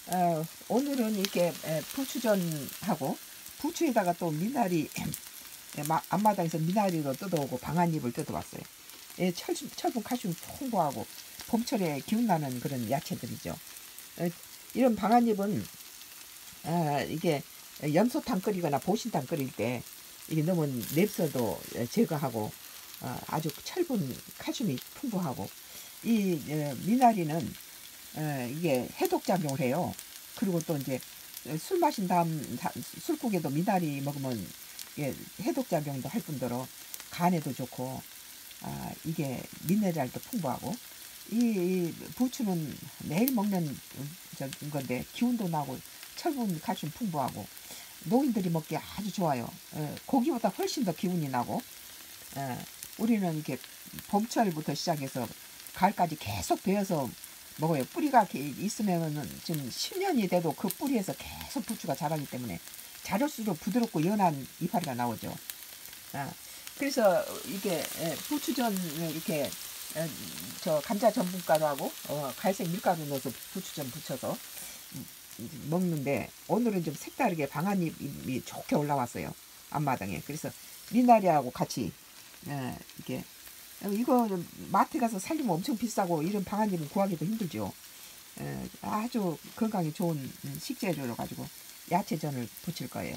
오늘은 이렇게 부추전하고 부추에다가 또 미나리 앞마당에서 미나리로 뜯어오고 방아잎을 뜯어왔어요. 철분 칼슘 풍부하고 봄철에 기운나는 그런 야채들이죠. 이런 방아잎은 이게 염소탕 끓이거나 보신탕 끓일 때 이게 너무 냅서도 제거하고 아주 철분 칼슘이 풍부하고 이 미나리는 이게 해독작용을 해요. 그리고 또 이제 술 마신 다음 술국에도 미나리 먹으면 해독작용도 할 뿐더러 간에도 좋고 이게 미네랄도 풍부하고 이 부추는 매일 먹는 건데 기운도 나고 철분 칼슘 풍부하고 노인들이 먹기에 아주 좋아요. 고기보다 훨씬 더 기운이 나고 우리는 이렇게 봄철부터 시작해서 가을까지 계속 베어서 먹어요. 뿌리가 있으면은 지금 10년이 돼도 그 뿌리에서 계속 부추가 자라기 때문에 자랄수록 부드럽고 연한 이파리가 나오죠. 그래서 이게 부추전 이렇게 저 감자 전분가루하고 갈색 밀가루 넣어서 부추전 부쳐서 먹는데 오늘은 좀 색다르게 방아잎이 좋게 올라왔어요. 앞마당에. 그래서 미나리하고 같이 이게 이거 마트 가서 살려면 엄청 비싸고 이런 방아잎은 구하기도 힘들죠. 아주 건강에 좋은 식재료로 가지고 야채전을 부칠 거예요.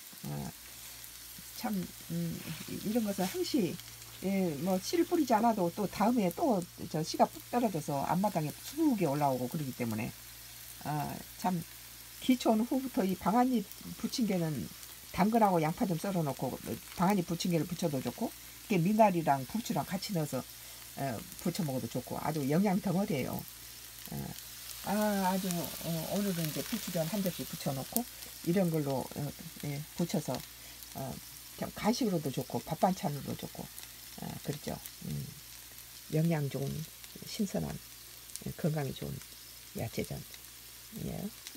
참 이런 것은 항시 뭐 씨를 뿌리지 않아도 또 다음에 또 저 씨가 푹 떨어져서 앞마당에 수북에 올라오고 그러기 때문에 참 기초는 후부터 이 방아잎 부친 게는 당근하고 양파 좀 썰어 놓고 방아잎 부친 게를 부쳐도 좋고 이게 미나리랑 부추랑 같이 넣어서 부쳐 먹어도 좋고 아주 영양 덩어리예요. 아주 오늘은 이제 부추전 한 접시 부쳐 놓고 이런 걸로 부쳐서 그냥 간식으로도 좋고 밥 반찬으로도 좋고 그렇죠. 영양 좋은 신선한 건강에 좋은 야채전. 예.